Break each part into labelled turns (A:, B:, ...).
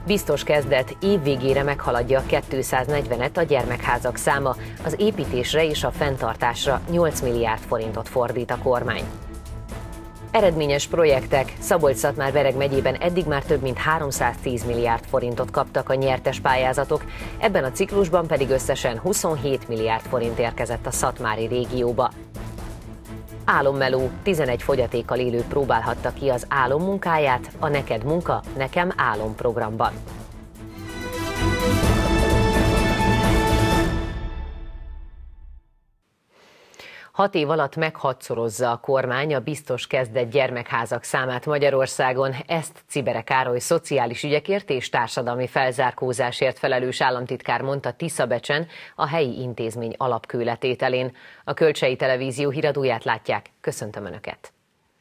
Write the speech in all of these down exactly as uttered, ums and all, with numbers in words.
A: Biztos kezdet, év végére meghaladja kétszáznegyvenet a gyermekházak száma, az építésre és a fenntartásra nyolc milliárd forintot fordít a kormány. Eredményes projektek. Szabolcs-Szatmár-Bereg megyében eddig már több mint háromszáztíz milliárd forintot kaptak a nyertes pályázatok, ebben a ciklusban pedig összesen huszonhét milliárd forint érkezett a szatmári régióba. Álommeló. tizenegy fogyatékkal élő próbálhatta ki az álommunkáját a Neked munka, nekem álom programban. Hat év alatt meghatszorozza a kormány a biztos kezdett gyermekházak számát Magyarországon. Ezt Czibere Károly szociális ügyekért és társadalmi felzárkózásért felelős államtitkár mondta Tiszabecsen, a helyi intézmény alapkőletételén. A Kölcsei Televízió híradóját látják. Köszöntöm Önöket!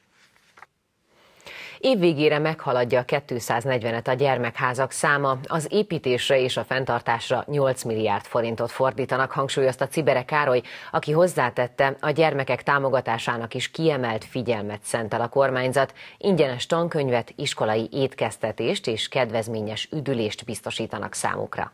A: Évvégére meghaladja a kétszáznegyvenet a gyermekházak száma, az építésre és a fenntartásra nyolc milliárd forintot fordítanak, hangsúlyozta Czibere Károly, aki hozzátette, a gyermekek támogatásának is kiemelt figyelmet szentel a kormányzat, ingyenes tankönyvet, iskolai étkeztetést és kedvezményes üdülést biztosítanak számukra.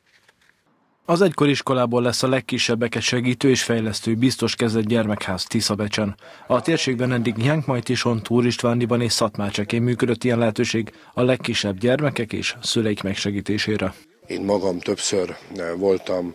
B: Az egykori iskolából lesz a legkisebbeket segítő és fejlesztő biztos kezdett gyermekház Tiszabecsen. A térségben eddig Jánkmajtison, Túr Istvándiban és Szatmárcsekén működött ilyen lehetőség a legkisebb gyermekek és szüleik megsegítésére.
C: Én magam többször voltam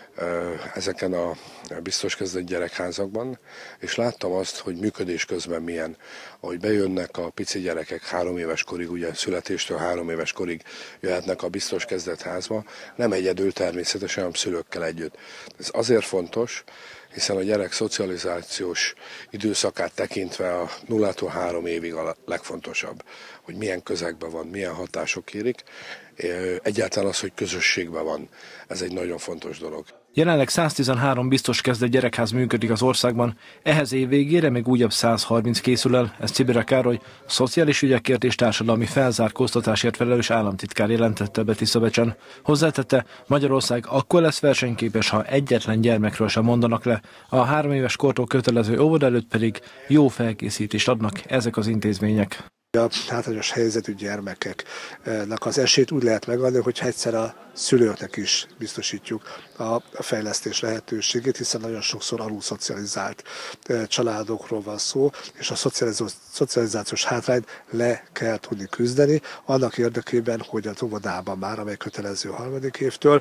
C: ezeken a biztos kezdett gyerekházakban, és láttam azt, hogy működés közben milyen, ahogy bejönnek a pici gyerekek három éves korig, ugye születéstől három éves korig jöhetnek a biztos kezdett házba, nem egyedül természetesen, hanem szülőkkel együtt. Ez azért fontos, hiszen a gyerek szocializációs időszakát tekintve a nullától három évig a legfontosabb, hogy milyen közegben van, milyen hatások érik. Egyáltalán az, hogy közösségben van, ez egy nagyon fontos dolog.
B: Jelenleg száztizenhárom biztos kezdett gyerekház működik az országban, ehhez év végére még újabb százharminc készül el, ezt Czibere Károly, szociális ügyekért és társadalmi felzárkóztatásért felelős államtitkár jelentette be Tiszabecsen. Hozzátette, Magyarország akkor lesz versenyképes, ha egyetlen gyermekről sem mondanak le, a három éves kortól kötelező óvoda előtt pedig jó felkészítést adnak ezek az intézmények.
D: A hátrányos helyzetű gyermekeknek az esélyt úgy lehet megadni, hogy egyszer a szülőknek is biztosítjuk a fejlesztés lehetőségét, hiszen nagyon sokszor alulszocializált családokról van szó, és a szocializációs hátrányt le kell tudni küzdeni, annak érdekében, hogy az óvodában már, amely kötelező harmadik évtől,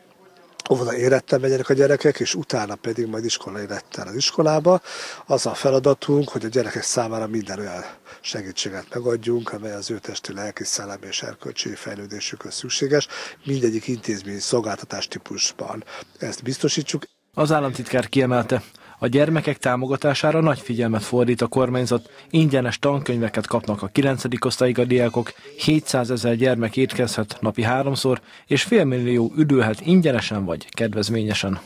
D: óvoda érettel menjenek a gyerekek, és utána pedig majd iskola érettel az iskolába. Az a feladatunk, hogy a gyerekek számára minden olyan segítséget megadjunk, amely az ő testi, lelki, szellemi és erkölcsi fejlődésükhöz szükséges. Mindegyik intézmény szolgáltatás típusban ezt biztosítsuk.
B: Az államtitkár kiemelte, a gyermekek támogatására nagy figyelmet fordít a kormányzat, ingyenes tankönyveket kapnak a kilencedik osztályig a diákok, hétszázezer gyermek étkezhet napi háromszor, és félmillió üdülhet ingyenesen vagy kedvezményesen.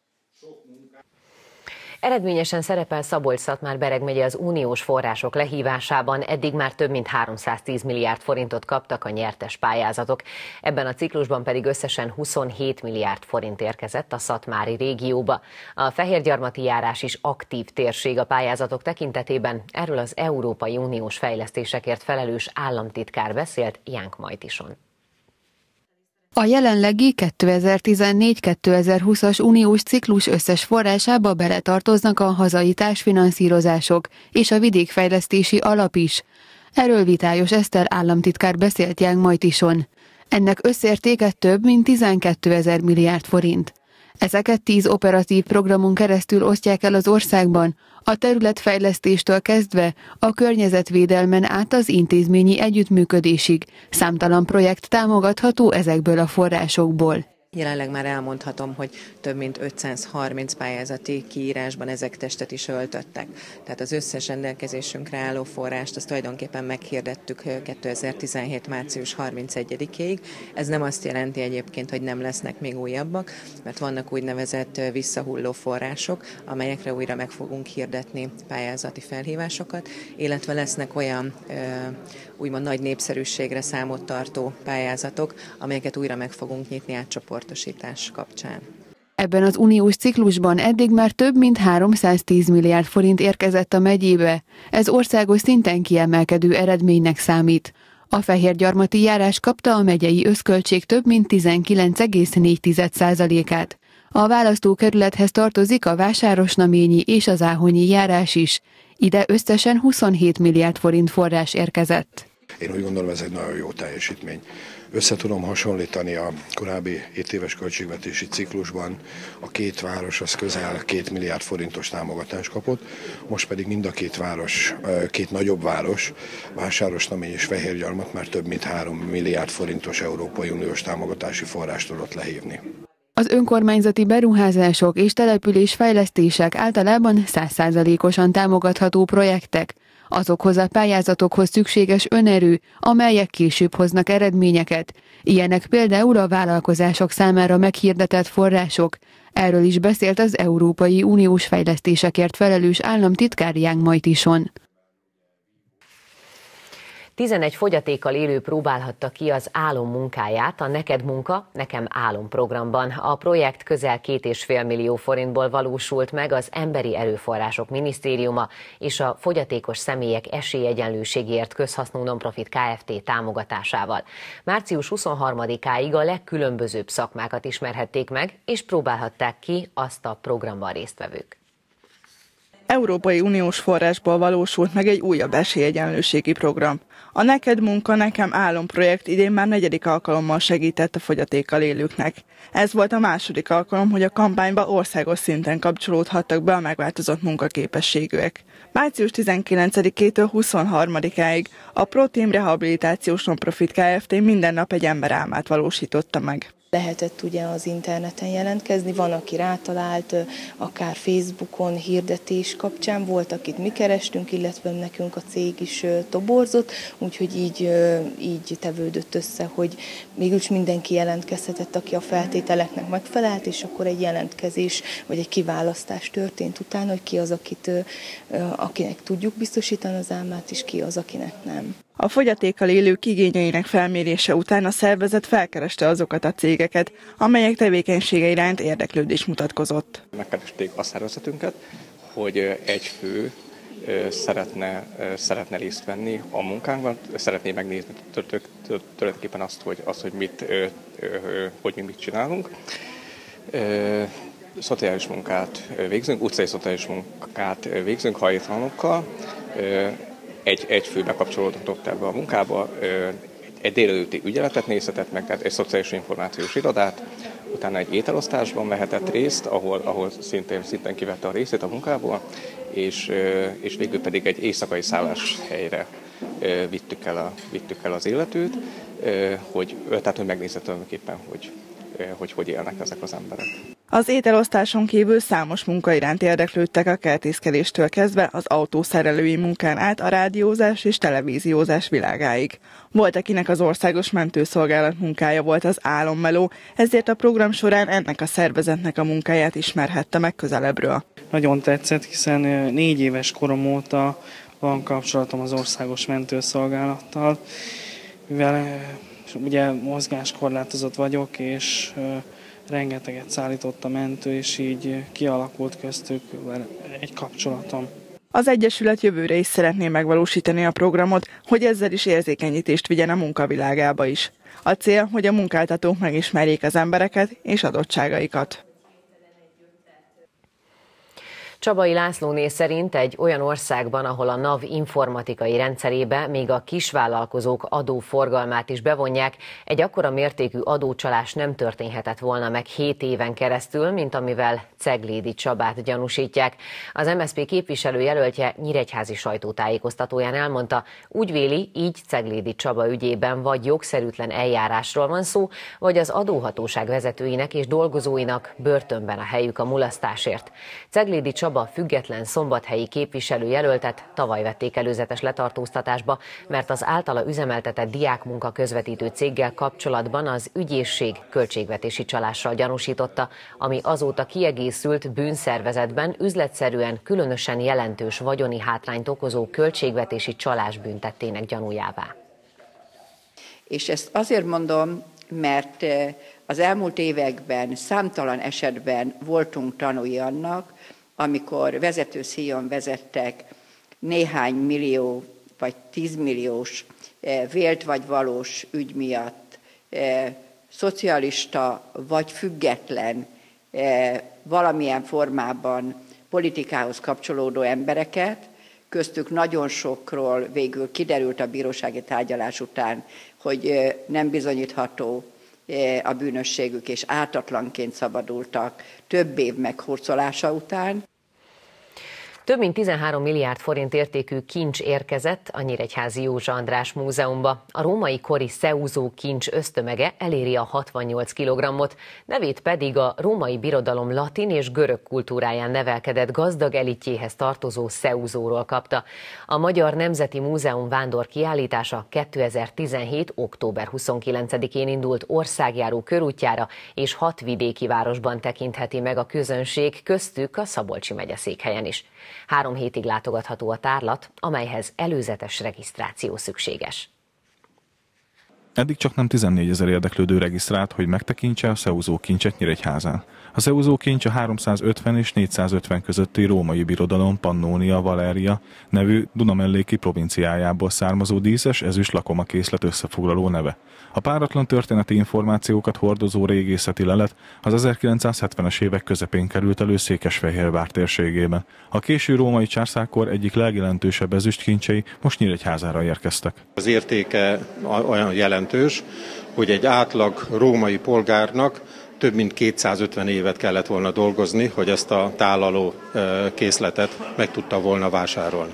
A: Eredményesen szerepel Szabolcs-Szatmár-Bereg megye az uniós források lehívásában, eddig már több mint háromszáztíz milliárd forintot kaptak a nyertes pályázatok. Ebben a ciklusban pedig összesen huszonhét milliárd forint érkezett a szatmári régióba. A fehérgyarmati járás is aktív térség a pályázatok tekintetében, erről az Európai Uniós fejlesztésekért felelős államtitkár beszélt Jánkmajtison.
E: A jelenlegi kétezer-tizennégy kétezer-húszas uniós ciklus összes forrásába beletartoznak a hazai társfinanszírozások és a vidékfejlesztési alap is. Erről Vitályos Eszter államtitkár beszélt Jánkmajtison. Ennek összértéke több mint tizenkétezer milliárd forint. Ezeket tíz operatív programon keresztül osztják el az országban, a területfejlesztéstől kezdve a környezetvédelmen át az intézményi együttműködésig. Számtalan projekt támogatható ezekből a forrásokból.
F: Jelenleg már elmondhatom, hogy több mint ötszázharminc pályázati kiírásban ezek testet is öltöttek. Tehát az összes rendelkezésünkre álló forrást azt tulajdonképpen meghirdettük kétezer-tizenhét március harmincegyedikéig. Ez nem azt jelenti egyébként, hogy nem lesznek még újabbak, mert vannak úgynevezett visszahulló források, amelyekre újra meg fogunk hirdetni pályázati felhívásokat, illetve lesznek olyan úgymond nagy népszerűségre számot tartó pályázatok, amelyeket újra meg fogunk nyitni átcsoportosítás kapcsán.
E: Ebben az uniós ciklusban eddig már több mint háromszáztíz milliárd forint érkezett a megyébe. Ez országos szinten kiemelkedő eredménynek számít. A fehérgyarmati járás kapta a megyei összköltség több mint tizenkilenc egész négy százalékát. A választókerülethez tartozik a vásárosnaményi és az áhonyi járás is. Ide összesen huszonhét milliárd forint forrás érkezett.
C: Én úgy gondolom, ez egy nagyon jó teljesítmény. Össze tudom hasonlítani a korábbi hét éves költségvetési ciklusban, a két város az közel két milliárd forintos támogatást kapott, most pedig mind a két város, két nagyobb város, Vásárosnamény és Fehérgyarmat már több mint három milliárd forintos Európai Uniós támogatási forrást tudott lehívni.
E: Az önkormányzati beruházások és településfejlesztések általában száz százalékosan támogatható projektek. Azokhoz a pályázatokhoz szükséges önerő, amelyek később hoznak eredményeket. Ilyenek például a vállalkozások számára meghirdetett források. Erről is beszélt az Európai Uniós fejlesztésekért felelős államtitkár Young Majtison.
A: tizenegy fogyatékkal élő próbálhatta ki az álom munkáját a Neked munka, nekem álom programban. A projekt közel két és fél millió forintból valósult meg az Emberi Erőforrások Minisztériuma és a Fogyatékos Személyek Esélyegyenlőségért Közhasznú Nonprofit Kft. Támogatásával. március huszonharmadikáig a legkülönbözőbb szakmákat ismerhették meg, és próbálhatták ki azt a programban résztvevők.
G: Európai Uniós forrásból valósult meg egy újabb esélyegyenlőségi program. A Neked munka, nekem álom projekt idén már negyedik alkalommal segített a fogyatékkal élőknek. Ez volt a második alkalom, hogy a kampányba országos szinten kapcsolódhattak be a megváltozott munkaképességűek. március tizenkilencedikétől huszonharmadikáig a ProTeam Rehabilitációs Nonprofit Kft. Minden nap egy ember álmát valósította meg.
H: Lehetett ugye az interneten jelentkezni, van, aki rátalált, akár Facebookon hirdetés kapcsán, volt, akit mi kerestünk, illetve nekünk a cég is toborzott, úgyhogy így, így tevődött össze, hogy mégis mindenki jelentkezhetett, aki a feltételeknek megfelelt, és akkor egy jelentkezés, vagy egy kiválasztás történt utána, hogy ki az, akit, akinek tudjuk biztosítani az álmát, és ki az, akinek nem.
G: A fogyatékkal élők igényeinek felmérése után a szervezet felkereste azokat a cégeket, amelyek tevékenysége iránt érdeklődés mutatkozott.
I: Megkeresték a szervezetünket, hogy egy fő szeretne, szeretne részt venni a munkánkban, szeretné megnézni tulajdonképpen azt, hogy, azt, hogy mit, hogy mi mit csinálunk. Szociális munkát végzünk, utcai szociális munkát végzünk hajléktalanokkal. Egy, egy fő bekapcsolódhatott ebbe a munkába, egy délelőtti ügyeletet nézhetett meg, tehát egy szociális információs irodát, utána egy ételosztásban vehetett részt, ahol, ahol szintén, szintén kivette a részét a munkából, és, és végül pedig egy éjszakai szálláshelyre vittük el, a, vittük el az illetőt, hogy, tehát hogy megnézze tulajdonképpen, hogy, hogy hogy élnek ezek az emberek.
G: Az ételosztáson kívül számos munka iránt érdeklődtek a kertészkedéstől kezdve az autószerelői munkán át a rádiózás és televíziózás világáig. Volt, akinek az országos mentőszolgálat munkája volt az álommeló, ezért a program során ennek a szervezetnek a munkáját ismerhette meg közelebbről.
J: Nagyon tetszett, hiszen négy éves korom óta van kapcsolatom az országos mentőszolgálattal, mivel ugye mozgáskorlátozott vagyok, és rengeteget szállított a mentő, és így kialakult köztük egy kapcsolatom.
G: Az Egyesület jövőre is szeretné megvalósítani a programot, hogy ezzel is érzékenyítést vigyen a munkavilágába is. A cél, hogy a munkáltatók megismerjék az embereket és adottságaikat.
A: Csabai Lászlóné szerint egy olyan országban, ahol a NAV informatikai rendszerébe még a kisvállalkozók adóforgalmát is bevonják, egy akkora mértékű adócsalás nem történhetett volna meg hét éven keresztül, mint amivel Ceglédi Csabát gyanúsítják. Az em es zé pé képviselőjelöltje nyíregyházi sajtótájékoztatóján elmondta, úgy véli, így Ceglédi Csaba ügyében vagy jogszerűtlen eljárásról van szó, vagy az adóhatóság vezetőinek és dolgozóinak börtönben a helyük a mulasztásért. Ceglédi Csaba a független szombathelyi képviselőjelöltet tavaly vették előzetes letartóztatásba, mert az általa üzemeltetett diákmunka közvetítő céggel kapcsolatban az ügyészség költségvetési csalással gyanúsította, ami azóta kiegészült bűnszervezetben üzletszerűen különösen jelentős vagyoni hátrányt okozó költségvetési csalás büntettének gyanújává.
K: És ezt azért mondom, mert az elmúlt években számtalan esetben voltunk tanúi annak, amikor vezetőszíjon vezettek néhány millió vagy tízmilliós vélt vagy valós ügy miatt szocialista vagy független valamilyen formában politikához kapcsolódó embereket, köztük nagyon sokról végül kiderült a bírósági tárgyalás után, hogy nem bizonyítható a bűnösségük, és ártatlanként szabadultak több év meghurcolása után.
A: Több mint tizenhárom milliárd forint értékű kincs érkezett a Nyíregyházi Józsa András Múzeumba. A római kori szeúzó kincs össztömege eléri a hatvannyolc kilogrammot, nevét pedig a római birodalom latin és görög kultúráján nevelkedett gazdag elitjéhez tartozó szeúzóról kapta. A Magyar Nemzeti Múzeum vándor kiállítása kétezer-tizenhét. október huszonkilencedikén indult országjáró körútjára, és hat vidéki városban tekintheti meg a közönség, köztük a Szabolcsi megyeszékhelyen is. Három hétig látogatható a tárlat, amelyhez előzetes regisztráció szükséges.
L: Eddig csak nem tizennégyezer érdeklődő regisztrált, hogy megtekintse a szeúzó kincset Nyíregyházán. A szeúzó kincs a háromszázötven és négyszázötven közötti római birodalom Pannonia Valeria nevű Dunamelléki provinciájából származó díszes ezüst lakomakészlet összefoglaló neve. A páratlan történeti információkat hordozó régészeti lelet az ezerkilencszázhetvenes évek közepén került elő Székesfehérvár térségében. A késő római császárkor egyik legjelentősebb ezüstkincsei most Nyíregyházára érkeztek.
M: Az értéke olyan jelentős, hogy egy átlag római polgárnak több mint kétszázötven évet kellett volna dolgozni, hogy ezt a tálaló készletet meg tudta volna vásárolni.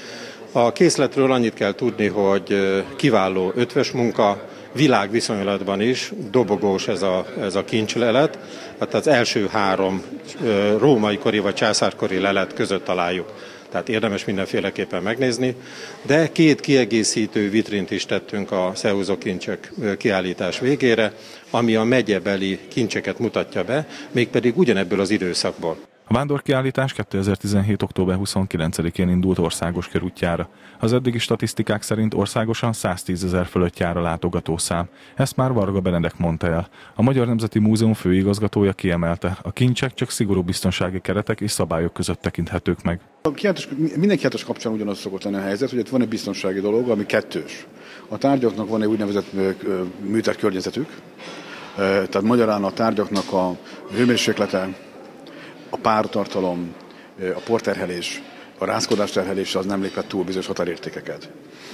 M: A készletről annyit kell tudni, hogy kiváló ötvös munka, világviszonylatban is dobogós ez a, ez a kincslelet, hát az első három római kori vagy császárkori lelet között találjuk. Tehát érdemes mindenféleképpen megnézni, de két kiegészítő vitrint is tettünk a szeúzó kincsek kiállítás végére, ami a megyebeli kincseket mutatja be, mégpedig ugyanebből az időszakból.
L: A vándorkiállítás kétezer-tizenhét. október huszonkilencedikén indult országos körútjára. Az eddigi statisztikák szerint országosan száztízezer fölött jár a látogatószám. Ezt már Varga Benedek mondta el. A Magyar Nemzeti Múzeum főigazgatója kiemelte, a kincsek csak szigorú biztonsági keretek és szabályok között tekinthetők meg.
N: A kiállítás, minden kiállítás kapcsán ugyanaz szokott lenni a helyzet, hogy itt van egy biztonsági dolog, ami kettős. A tárgyaknak van egy úgynevezett műtett környezetük, tehát magyarán a tárgyaknak a hőmérséklete, a pártartalom, a porterhelés, a rázkodás terhelése az nem lépett túl bizonyos határértékeket.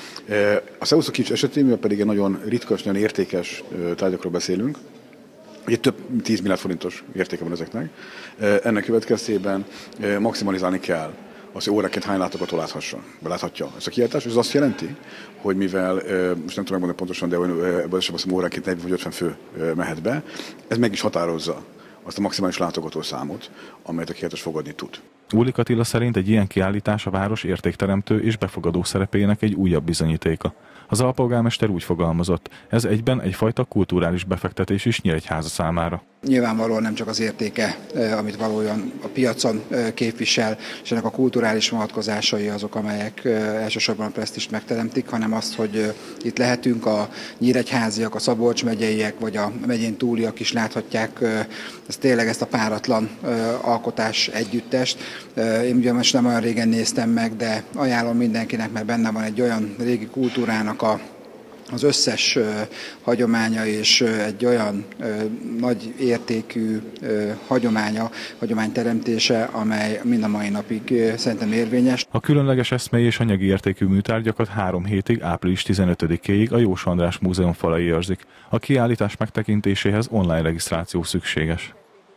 N: A szeúzó kincs esetében pedig egy nagyon ritkás, nagyon értékes tárgyakról beszélünk. Ugye több tíz milliárd forintos értéke van ezeknek. Ennek következtében maximalizálni kell az, hogy óraként hány látogató láthassa, láthatja ezt a kiállítást, és ez azt jelenti, hogy mivel, most nem tudom megmondani pontosan, de ebből esetben azt óraként negyven vagy ötven fő mehet be, ez meg is határozza azt a maximális látogatószámot, amelyet a kiállítás fogadni tud.
L: Úlik Attila szerint egy ilyen kiállítás a város értékteremtő és befogadó szerepének egy újabb bizonyítéka. Az alpolgármester úgy fogalmazott, ez egyben egyfajta kulturális befektetés is Nyíregyháza számára.
O: Nyilvánvalóan nem csak az értéke, amit valójában a piacon képvisel, és ennek a kulturális vonatkozásai azok, amelyek elsősorban a presztízst megteremtik, hanem azt, hogy itt lehetünk, a nyíregyháziak, a Szabolcs megyeiek, vagy a megyén túliak is láthatják ezt tényleg ezt a páratlan alkotás együttest. Én ugye most nem olyan régen néztem meg, de ajánlom mindenkinek, mert benne van egy olyan régi kultúrának a az összes uh, hagyománya és uh, egy olyan uh, nagy értékű uh, hagyománya, hagyományteremtése, amely mind a mai napig uh, szerintem érvényes.
L: A különleges eszmei és anyagi értékű műtárgyakat három hétig, április tizenötödikéig a Józsa András Múzeum falai őrzik. A kiállítás megtekintéséhez online regisztráció szükséges.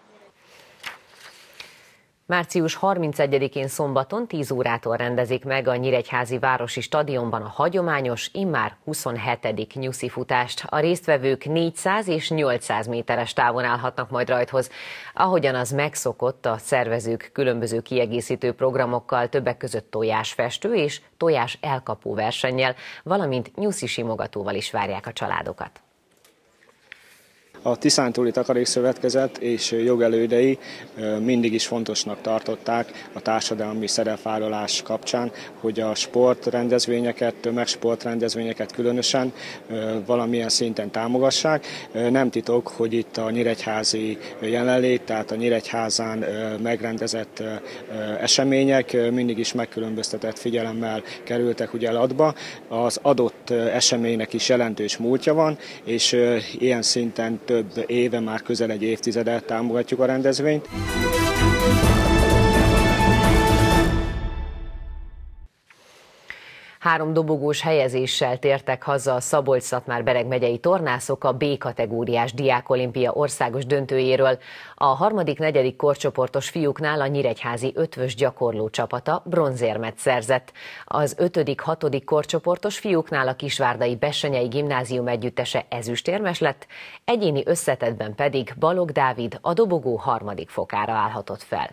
A: március harmincegyedikén szombaton tíz órától rendezik meg a Nyíregyházi Városi Stadionban a hagyományos, immár huszonhetedik nyuszi futást. A résztvevők négyszáz és nyolcszáz méteres távon állhatnak majd rajthoz. Ahogyan az megszokott, a szervezők különböző kiegészítő programokkal, többek között tojásfestő és tojás elkapó versennyel, valamint nyuszi simogatóval is várják a családokat.
P: A Tiszántúli Takarékszövetkezet és jogelődei mindig is fontosnak tartották a társadalmi szerepvállalás kapcsán, hogy a sportrendezvényeket, tömegsportrendezvényeket különösen valamilyen szinten támogassák. Nem titok, hogy itt a nyíregyházi jelenlét, tehát a Nyíregyházán megrendezett események mindig is megkülönböztetett figyelemmel kerültek ugye latba. Az adott eseménynek is jelentős múltja van, és ilyen szinten több éve, már közel egy évtizede támogatjuk a rendezvényt.
A: Három dobogós helyezéssel tértek haza a Szabolcs-Szatmár-Bereg megyei tornászok a B-kategóriás diákolimpia országos döntőjéről. A harmadik-negyedik korcsoportos fiúknál a nyíregyházi ötvös gyakorló csapata bronzérmet szerzett. Az ötödik-hatodik korcsoportos fiúknál a kisvárdai Bessenyei Gimnázium együttese ezüstérmes lett, egyéni összetettben pedig Balogh Dávid a dobogó harmadik fokára állhatott fel.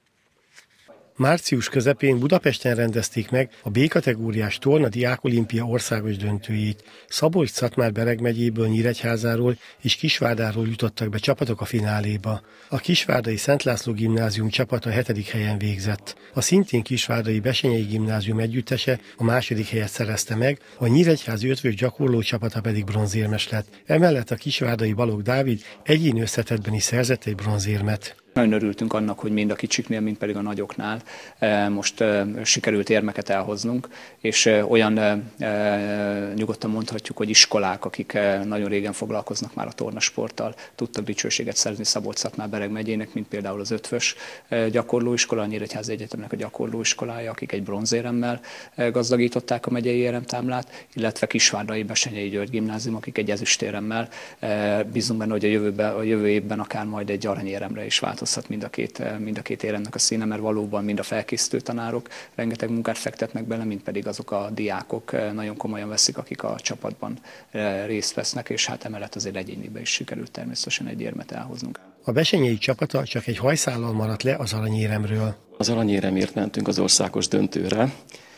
Q: Március közepén Budapesten rendezték meg a B-kategóriás torna diákolimpia országos döntőjét. Szabolcs-Szatmár-Bereg megyéből, Nyíregyházáról és Kisvárdáról jutottak be csapatok a fináléba. A kisvárdai Szent László Gimnázium csapata hetedik helyen végzett. A szintén kisvárdai Bessenyei Gimnázium együttese a második helyet szerezte meg, a nyíregyházi ötvös gyakorló csapata pedig bronzérmes lett. Emellett a kisvárdai Balogh Dávid egyéni összetettben is szerzett egy bronzérmet.
R: Nagyon örültünk annak, hogy mind a kicsiknél, mind pedig a nagyoknál most sikerült érmeket elhoznunk, és olyan nyugodtan mondhatjuk, hogy iskolák, akik nagyon régen foglalkoznak már a tornasporttal, tudtak dicsőséget szerezni Szabolcs-Szatmár-Bereg megyének, mint például az ötvös gyakorlóiskola, a Nyíregyházi Egyetemnek a gyakorlóiskolája, akik egy bronzéremmel gazdagították a megyei éremtámlát, illetve Kisvárdai Bessenyei György Gimnázium, akik egy ezüstéremmel. Bízunk benne, hogy a, jövőben, a jövő évben akár majd egy aranyéremre is változhat mind a két, mind a két éremnek a színe, mert valóban mind a felkészítő tanárok rengeteg munkát fektetnek bele, mind pedig azok a diákok nagyon komolyan veszik, akik a csapatban részt vesznek, és hát emellett azért egyéniben is sikerült természetesen egy érmet elhoznunk.
Q: A bessenyei csapata csak egy hajszállal maradt le az aranyéremről.
S: Az aranyéremért mentünk az országos döntőre.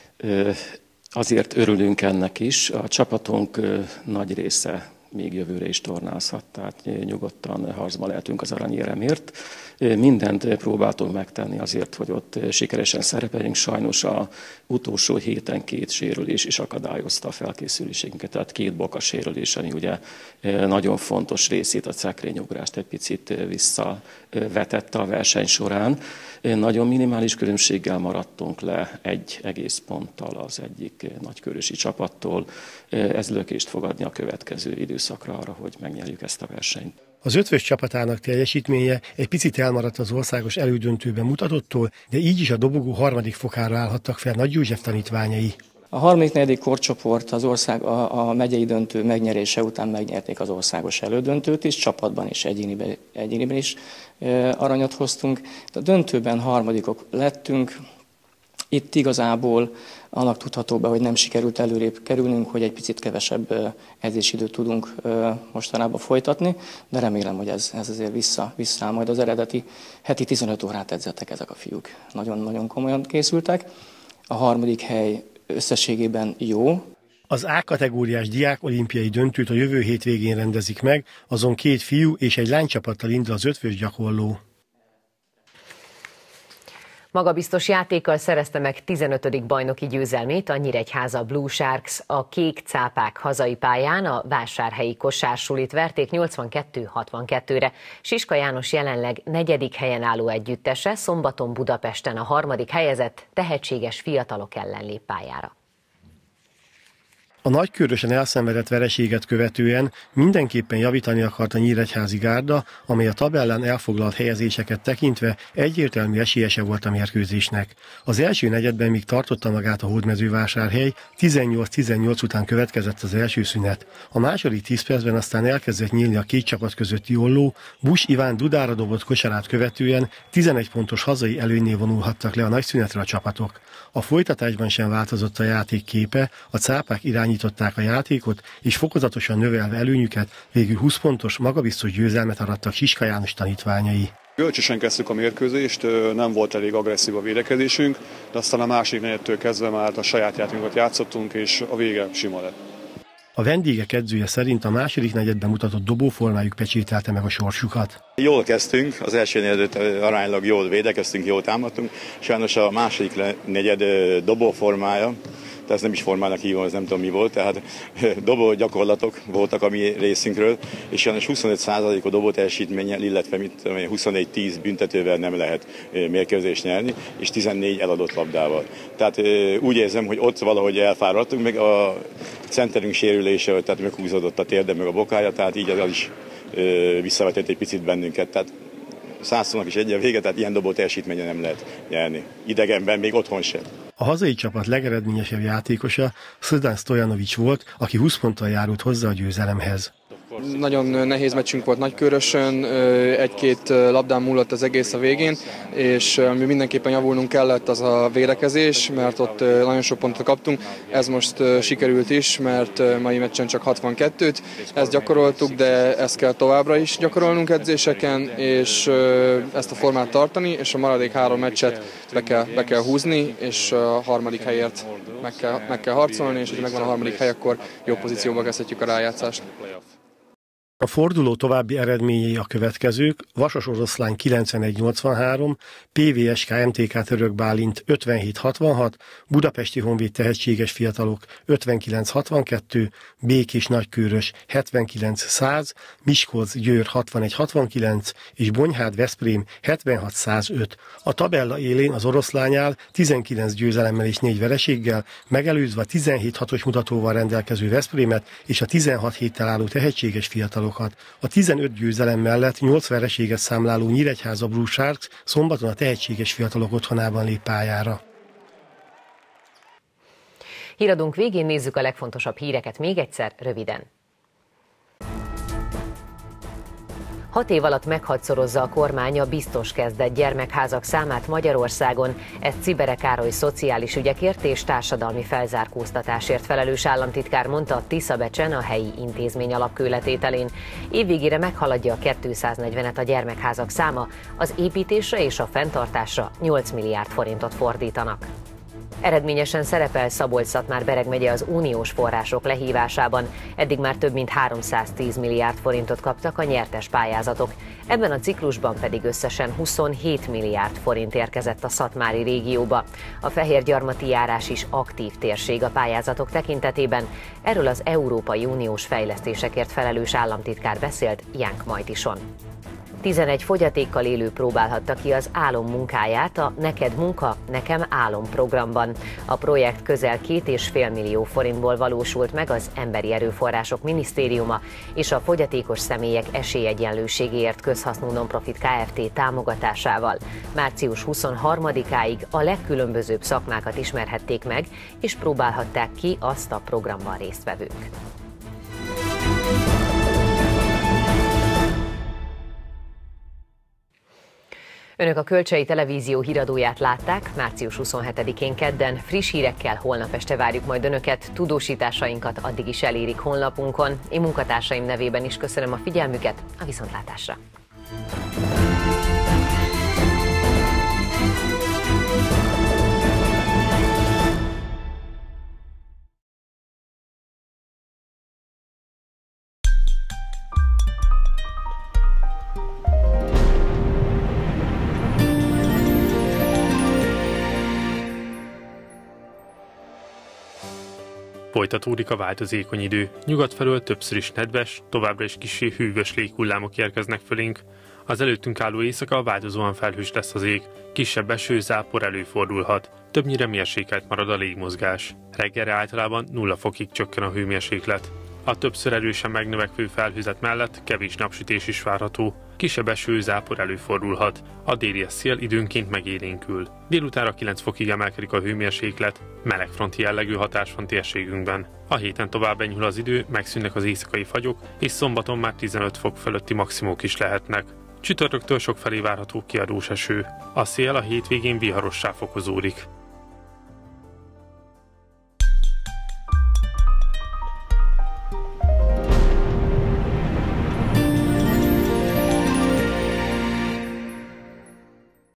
S: Azért örülünk ennek is. A csapatunk nagy része még jövőre is tornázhat, tehát nyugodtan harcban lehetünk az aranyéremért. Mindent próbáltunk megtenni azért, hogy ott sikeresen szerepeljünk. Sajnos az utolsó héten két sérülés is akadályozta a felkészülésünket, tehát két boka sérülés, ami ugye nagyon fontos részét, a cekrényugrást egy picit visszavetette a verseny során. Nagyon minimális különbséggel maradtunk le egy egész ponttal az egyik nagykörösi csapattól. Ez lökést fog adni a következő időszakra arra, hogy megnyerjük ezt a versenyt.
Q: Az ötvös csapatának teljesítménye egy picit elmaradt az országos elődöntőben mutatottól, de így is a dobogó harmadik fokára állhattak fel Nagy József tanítványai.
T: A harmadik-negyedik korcsoport az ország, a, a megyei döntő megnyerése után megnyerték az országos elődöntőt is, csapatban és egyéniben, egyéniben is e, aranyat hoztunk. A döntőben harmadikok lettünk. Itt igazából annak tudható be, hogy nem sikerült előrébb kerülnünk, hogy egy picit kevesebb edzésidőt tudunk mostanában folytatni, de remélem, hogy ez, ez azért vissza, visszaáll majd az eredeti heti tizenöt órát edzettek ezek a fiúk. Nagyon-nagyon komolyan készültek. A harmadik hely összességében jó.
Q: Az A-kategóriás diákolimpiai döntőt a jövő hétvégén rendezik meg, azon két fiú és egy lánycsapattal indul az ötvös gyakorló.
A: Magabiztos játékkal szerezte meg tizenötödik bajnoki győzelmét a Nyíregyháza Blue Sharks. A kék cápák hazai pályán a vásárhelyi kosársulit verték nyolcvankettő hatvankettőre. Siska János jelenleg negyedik helyen álló együttese szombaton Budapesten a harmadik helyezett tehetséges fiatalok ellen lép pályára.
Q: A nagykörösen elszenvedett vereséget követően mindenképpen javítani akart a nyíregyházi gárda, amely a tabellán elfoglalt helyezéseket tekintve egyértelmű esélyese volt a mérkőzésnek. Az első negyedben még tartotta magát a Hódmezővásárhely, tizennyolc tizennyolc után következett az első szünet. A második tíz percben aztán elkezdett nyílni a két csapat közötti olló, Busch Iván Dudára dobott kosarát követően tizenegy pontos hazai előnynél vonulhattak le a nagyszünetre a csapatok. A folytatásban sem változott a játék képe, a cápák irányították a játékot, és fokozatosan növelve előnyüket végül húsz pontos, magabiztos győzelmet arattak Siska János tanítványai.
U: Bölcsösen kezdtük a mérkőzést, nem volt elég agresszív a védekezésünk, de aztán a másik negyedtől kezdve már a saját játékunkat játszottunk, és a vége sima lett.
Q: A vendégek edzője szerint a második negyedben mutatott dobóformájuk pecsételte meg a sorsukat.
D: Jól kezdtünk, az első negyed aránylag jól védekeztünk, jól támadtunk. Sajnos a második negyed dobóformája, tehát nem is formának hívom, ez nem tudom mi volt, tehát dobó gyakorlatok voltak a mi részünkről, és sajnos huszonöt százalék a dobó teljesítménnyel, illetve mit tudom én, huszonnégy tíz büntetővel nem lehet mérkőzést nyerni, és tizennégy eladott labdával. Tehát úgy érzem, hogy ott valahogy elfáradtunk, meg a centerünk sérülése, tehát meghúzódott a térde, meg a bokája, tehát így az is visszavetett egy picit bennünket. Tehát százszónak is egyen vége, tehát ilyen dobó teljesítménye nem lehet nyerni. Idegenben, még otthon sem.
Q: A hazai csapat legeredményesebb játékosa Szldan Stojanovics volt, aki húsz ponttal járult hozzá a győzelemhez.
V: Nagyon nehéz meccsünk volt Nagykőrösön, egy-két labdán múlott az egész a végén, és ami mindenképpen javulnunk kellett, az a védekezés, mert ott nagyon sok pontot kaptunk. Ez most sikerült is, mert mai meccsen csak hatvankettőt, ezt gyakoroltuk, de ezt kell továbbra is gyakorolnunk edzéseken, és ezt a formát tartani, és a maradék három meccset be kell, be kell húzni, és a harmadik helyért meg kell, meg kell harcolni, és hogyha megvan a harmadik hely, akkor jó pozícióba kezdhetjük a rájátszást.
Q: A forduló további eredményei a következők: Vasas Oroszlány kilencvenegy nyolcvanhárom, pé vé es ká em té ká Török Bálint ötvenhét hatvanhat, Budapesti Honvéd Tehetséges Fiatalok ötvenkilenc hatvankettő, Békés Nagykőrös hetvenkilenc száz, Miskolc Győr hatvanegy hatvankilenc és Bonyhád Veszprém hetvenhat százöt. A tabella élén az Oroszlány áll tizenkilenc győzelemmel és négy vereséggel, megelőzve a tizenhét hatos mutatóval rendelkező Veszprémet és a tizenhat héttel álló Tehetséges Fiatalokat. A tizenöt győzelem mellett nyolc vereséget számláló Nyíregyháza Blue Sharks szombaton a Tehetséges Fiatalok otthonában lép pályára.
A: Híradónk végén nézzük a legfontosabb híreket még egyszer, röviden. Hat év alatt meghatszorozza a kormány a biztos kezdett gyermekházak számát Magyarországon. Ezt Czibere Károly szociális ügyekért és társadalmi felzárkóztatásért felelős államtitkár mondta Tiszabecsen a helyi intézmény alapkőletételén. Évvégére meghaladja a kétszáznegyvenet a gyermekházak száma, az építésre és a fenntartásra nyolc milliárd forintot fordítanak. Eredményesen szerepel Szabolcs-Szatmár-Bereg megye az uniós források lehívásában. Eddig már több mint háromszáztíz milliárd forintot kaptak a nyertes pályázatok. Ebben a ciklusban pedig összesen huszonhét milliárd forint érkezett a szatmári régióba. A Fehérgyarmati járás is aktív térség a pályázatok tekintetében. Erről az Európai Uniós fejlesztésekért felelős államtitkár beszélt Jánk Majtison. tizenegy fogyatékkal élő próbálhatta ki az álom munkáját a Neked munka, nekem álom programban. A projekt közel két és fél millió forintból valósult meg az Emberi Erőforrások Minisztériuma és a Fogyatékos Személyek Esélyegyenlőségéért Közhasznú Nonprofit Kft. Támogatásával. március huszonharmadikáig a legkülönbözőbb szakmákat ismerhették meg, és próbálhatták ki azt a programban résztvevők. Önök a Kölcsei Televízió híradóját látták, március huszonhetedikén kedden. Friss hírekkel holnap este várjuk majd Önöket, tudósításainkat addig is elérik honlapunkon. Én munkatársaim nevében is köszönöm a figyelmüket, a viszontlátásra!
W: Folytatódik a változékony idő. Nyugat felől többször is nedves, továbbra is kissé hűvös léghullámok érkeznek fölénk. Az előttünk álló éjszaka változóan felhős lesz az ég, kisebb eső, zápor előfordulhat, többnyire mérsékelt marad a légmozgás. Reggelre általában nulla fokig csökken a hőmérséklet. A többször erősen megnövekvő felhőzet mellett kevés napsütés is várható. Kisebb eső, zápor előfordulhat. A déli szél időnként megélénkül. Délutánra kilenc fokig emelkedik a hőmérséklet, melegfronti jellegű hatás van térségünkben. A héten tovább enyhül az idő, megszűnnek az éjszakai fagyok, és szombaton már tizenöt fok fölötti maximumok is lehetnek. Csütörtöktől sokfelé várható kiadós eső. A szél a hétvégén viharossá fokozódik.